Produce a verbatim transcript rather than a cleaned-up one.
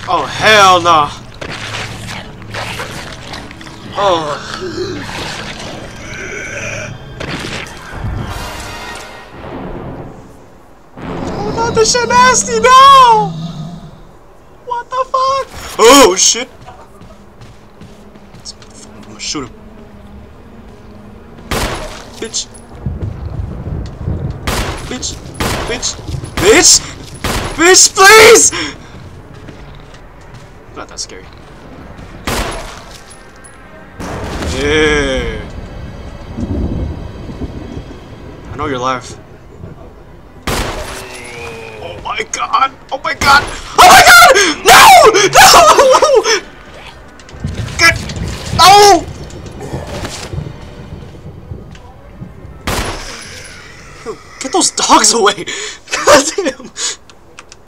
Oh hell no! Oh. Oh no, this shit nasty now! What the fuck? Oh shit! I'm gonna shoot him. Bitch! Bitch! Bitch! Bitch! Bitch, please! Not that scary. Yeah. I know you're alive. Oh my god! Oh my god! Oh my god! No! No! Get! No! Get those dogs away! God damn!